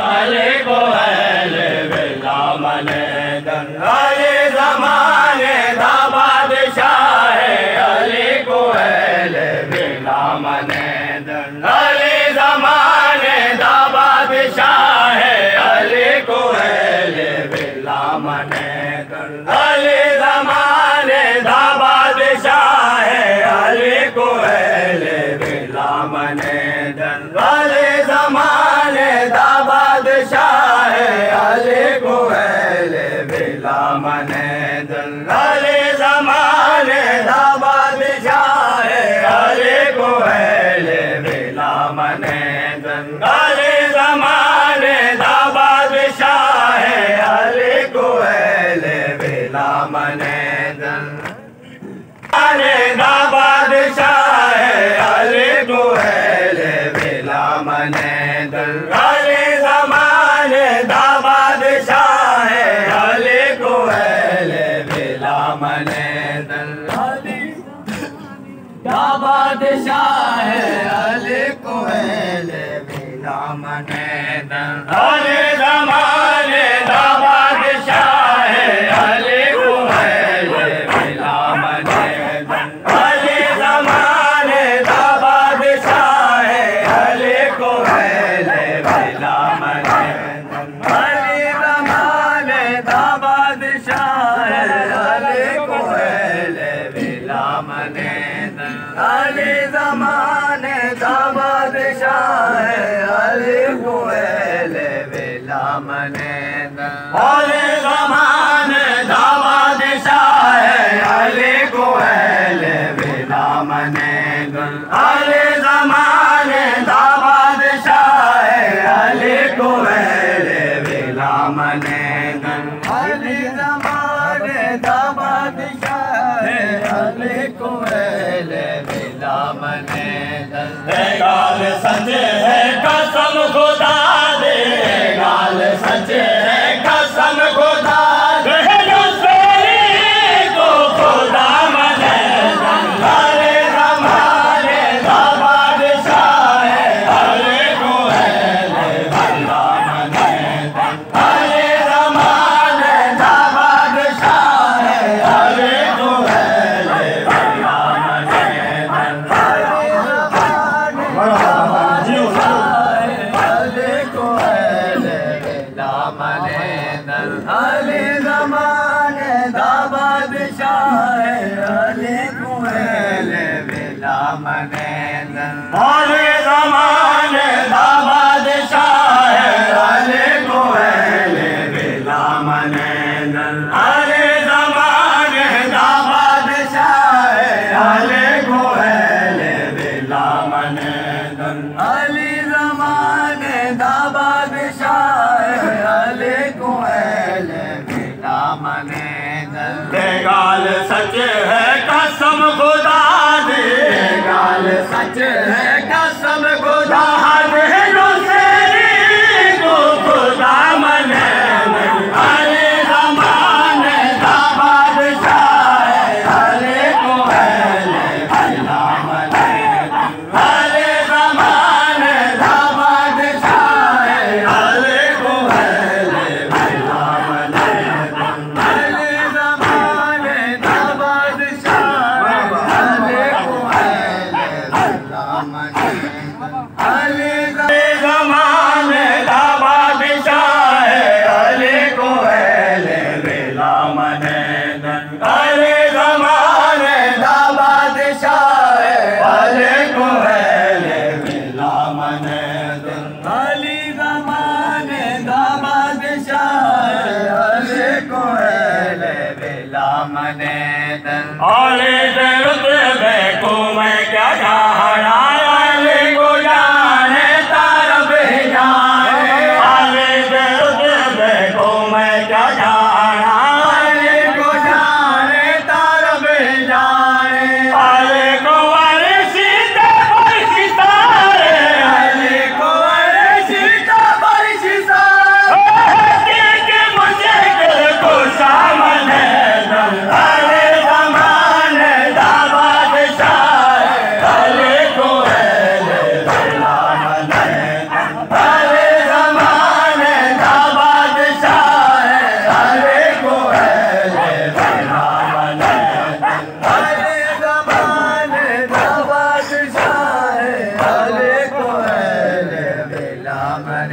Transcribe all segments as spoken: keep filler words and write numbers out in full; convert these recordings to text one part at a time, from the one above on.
अली को अहले बिला मने दन अली ज़माने दा बादशाह अली को अहले बिला मने दन अली ज़माने दा बादशाह अली को अहले बिला मने दन अली ज़माने दा बादशाह अली को अहले बिला मने दन अली ज़माने दा बादशाह अली को अहले बिला मने दन अली ज़माने दा बादशाह अली को अहले बिला मने दन अली ज़माने दा बादशाह अली को अहले बिला मने दन अली दा बादशाह अली को अहले बिला मने दन अली ज़माने दा बादशाह अली को अहले बिला मने दन अली दा बादशाह अली को अहले बिला मने दन अली ज़माने दा बादशाह अली को अहले बिला मने दन अली ज़माने दा बादशाह अली को अहले बिला मने दन अली ज़माने दा बादशाह अली को अहले बिला मने दन अली ज़माने दा बादशाह अली को अहले बिला मने दन अली ज़माने दा बादशाह अली को अहले बिला मने दन अली ज़माने दा बादशाह अली को अहले बिला मने दन अली ज़माने दा बादशाह अली को अहले बिला मने दन गाल सच है कसम खुदा दे गाल सच है कसम खुदा दे को खुदा मने दन अली ज़माने दा बादशाह अली को अहले बिला मने दन अली ज़माने दा बादशाह अली को अहले बिला मने दन अली को अहले बिला मने दन अली ज़माने दा बादशाह अली को अहले बिला मने दन अली ज़माने दा बादशाह अली को अहले बिला मने दन अली ज़माने दा बादशाह अली को अहले बिला मने दन अली ज़माने दा बादशाह अली को अहले बिला मने दन गाल सच है कसम खुदा दे गाल सच है कसम खुदा दे को खुदा मने दन अली ज़माने दा बादशाह अली को अहले बिला मने दन अली ज़माने दा बादशाह अली को अहले बिला मने दन अली ज़माने दा बादशाह अली को अहले बिला मने दन अली ज़माने दा बादशाह अली को अहले बिला मने दन अली ज़माने दा बादशाह अली को अहले बिला मने दन अली ज़माने दा बादशाह अली को अहले बिला मने दन अली दे रुतबे को मैं क्या जाना अली को जाने तारब जाने अली दे रुतबे को मैं क्या जाना अली को जाने तारब जाने अली को अर्शी ते फर्शी सारे अली को अर्शी ते फर्शी सारे के मुझे को सामने दन अली ज़माने दा बादशाह अली को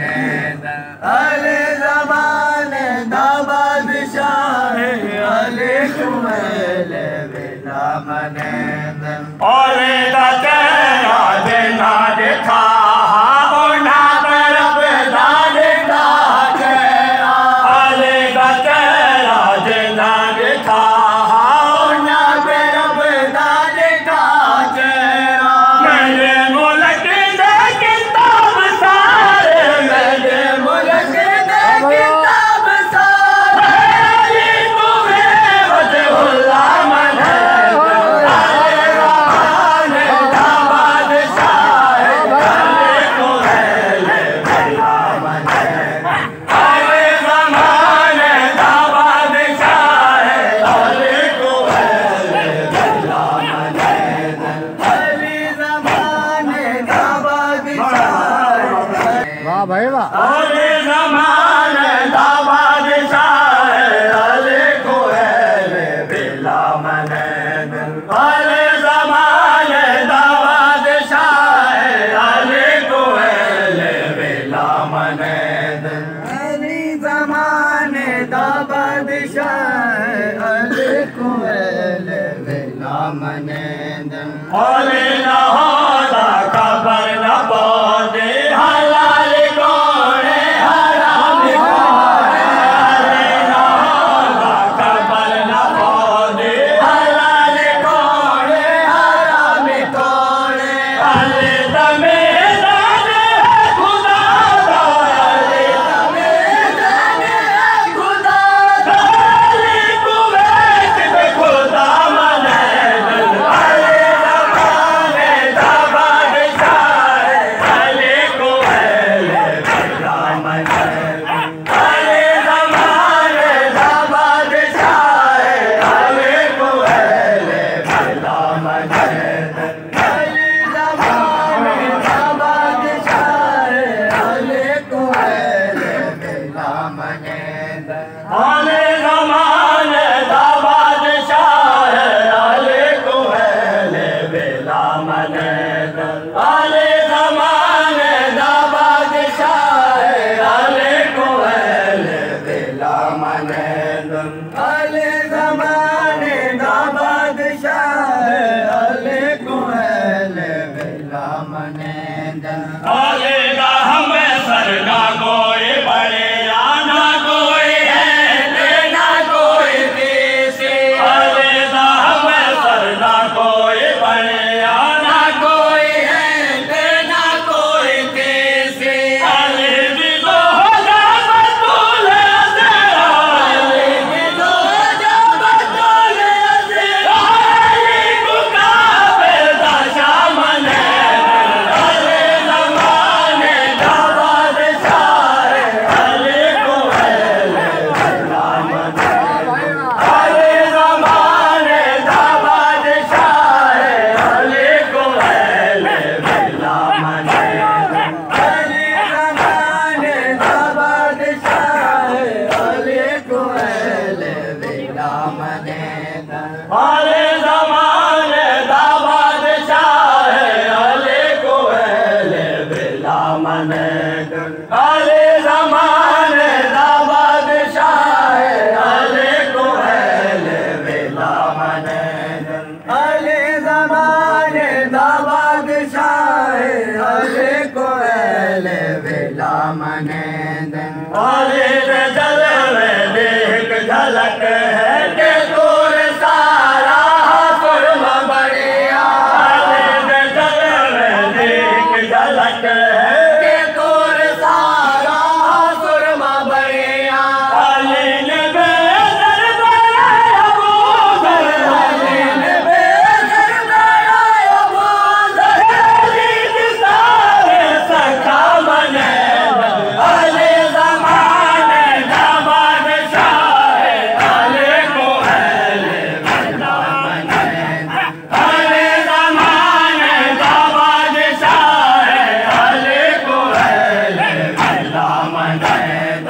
अले ज़माने दा बादशाह अले कुमैल बिला मनेंद और दा तेरा देना देखा ओना तरफ दा देखा तेरा अले दा तेरा देना देखा ओना तरफ दा देखा तेरा मेरे मुल्क दे किताब सारे मेरे मुल्क दे किताब सारे अली तुम्हें वजहुल्ला मनेंद अले ज़माने दा बादशाह अले कुमैल बिला मनेंद अले ज़माने दा बादशाह अले कुमैल बिला मनेंद अली ज़माने दा बादशाह वाह भाई वाह। अले ज़माने दा बादशाह अले कुमैल बिला मनेंद अले ज़माने दा बादशाह अले कुमैल बिला मनेंद अली ज़माने दा बादशाह अले कुमैल बिला मनेंद अले नहोदा खबर न पौदे हलाल कोड़े हराम कोड़े अले नहोदा खबर न पौदे हलाल कोड़े हराम कोड़े अले तमे जाने खुदा दा अले तमे जाने खुदा दा अली कुवैत में खुदा मनेंद अले ज़माने दा बादशाह अले कुमैल बिला मनेंद अले ज़माने दा बादशाह अले कुमैल बिला मनेंद अली ज़माने दा बादशाह अले कुमैल बिला मनेंद अले ज़माने दा बादशाह अले कुमैल बिला मनेंद अले ज़माने दा बादशाह अले कुमैल बिला मनेंद अले ज़माने दा बादशाह अले कुमैल बिला मनेंद अले दा हमें सरगा कोई बड़े आना कोई है देना कोई तीसी अले दा हमें सरगा कोई बड़े आना कोई है देना कोई तीसी अले दिलो हो जा बतूल तेरा अले दिलो हो जा बतूल तेरा अली मुकाबिल दा शाह मनेंद अले ज़माने दा बादशाह अले कुमैल बिला मनेंद अले ज़माने दा बादशाह अले कुमैल बिला मनेंद अले ज़माने दा बादशाह अले कुमैल बिला मनेंद अले ज़माने दा बादशाह अले कुमैल बिला मनेंद अले ज़माने दा बादशाह अले कुमैल बिला मनेंद अले ज़माने दा बादशाह अले कुमैल बिला मनेंद अले दे जलवे देख झलक है के दूर सारा सुरमा बढ़िया अले दे जलवे देख झलक है के दूर सारा सुरमा बढ़िया अली ने बेदर बनाया अबूज़र अली ने बेदर बनाया अबूज़र अली सारे सखा मनेंद अले ज़माने दा बादशाह अले कुमैल बिला मनेंद अले ज़माने दा बादशाह अले कुमैल बिला मनेंद